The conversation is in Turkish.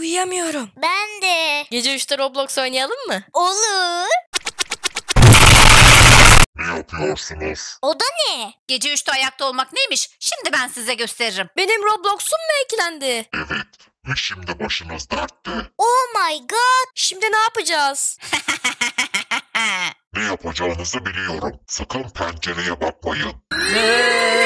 Uyuyamıyorum. Ben de. Gece 3'te Roblox oynayalım mı? Olur. Ne yapıyorsunuz? O da ne? Gece 3'te ayakta olmak neymiş? Şimdi ben size gösteririm. Benim Roblox'um mu eklendi? Evet. Ve şimdi başınız dertte. Oh my god. Şimdi ne yapacağız? Ne yapacağınızı biliyorum. Sakın pencereye bakmayın.